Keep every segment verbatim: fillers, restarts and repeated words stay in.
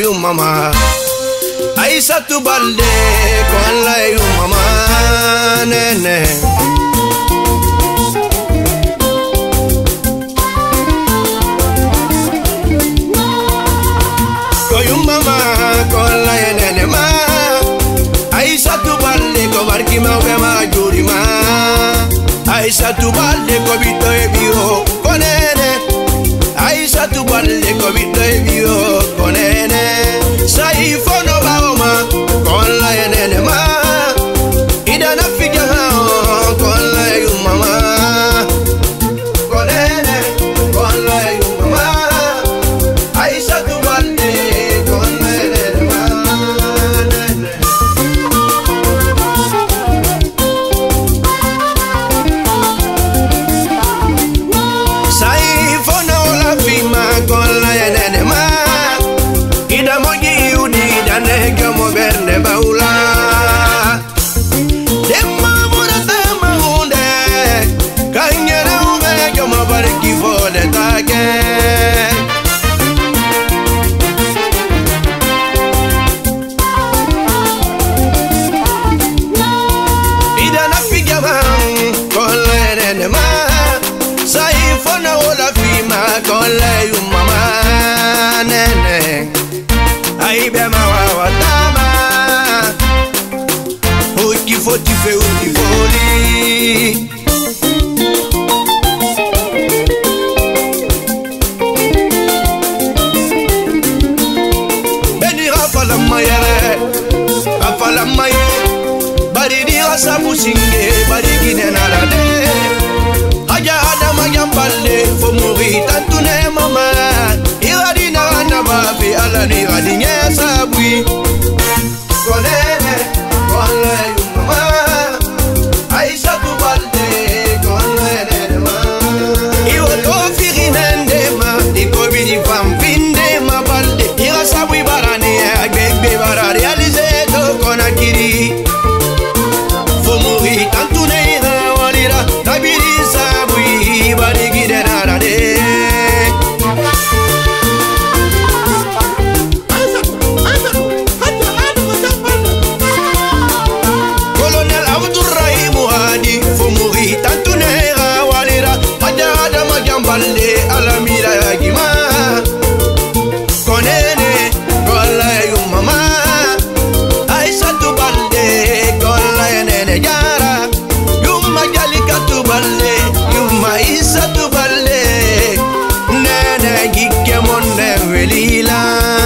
yu mama Aissatou Baldé kon la yu mama nene ko yu mama kon la nene ma Aissatou Baldé ko barki ma be ma juri ma Aissatou Baldé ko bito e bio konene Aissatou Baldé ko bito e bio konene sai fono baoma kon la nene ma ida na fija kon la yu mama konene kon la yu mama Aissatou Baldé kon la nene ma nene sai fono la fima kon la nene ma ida moji udi dane gamo berne baula demma murata mahunde kanyera ube gamo barki fode take ida na figama kon la nene ma sai fona wala fima kon la yu mama nene ai be ma wa wa tama o ki foti fe o ki foli beni rafala mayere rafala maye bari di asabu singe bari gine narade aja adama Baldé fo mourir tantune mama iradi na na babi ala ni radi nyesa bui konene konle yu mama Aissatou Baldé konene ma iwo to firinende ma ikobi di fam finde ma Baldé ira sabui barane agbegbe bara realiser to konakiri fo mourir tantune ira walira tabiri sabui bari gide narade Colonel Abdourahim Hadi fo mourir tantune ira walira Adja Adama Baldé alamira yagima konene kola yu mama Aissatou Baldé kola nene jara yuma Jalikatou Baldé yuma Aissatou Baldé nene gikke monde welila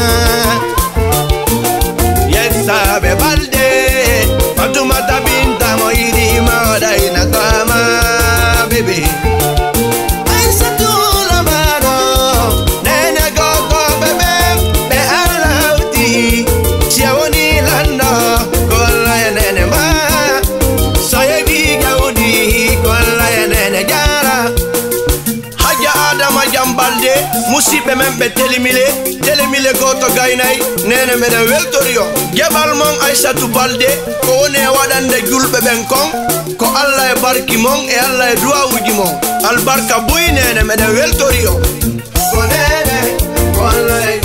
Yesabe Baldé Fatoumata binta moyidi madaina kama bebe Aissatou lamano nene gogo bebe be alauti siawoni lando kola nene ma sayebi gaudi kola nene jara Haja Adama Baldé musibe membe telimile telimile goto gaynay nene mede weltorio gebal mon Aissatou Baldé ko woni wadande julbe ben kon ko Allah e barki mon e Allah e duwa uji mon albarka buy nene mede weltorio ko nene ko Allah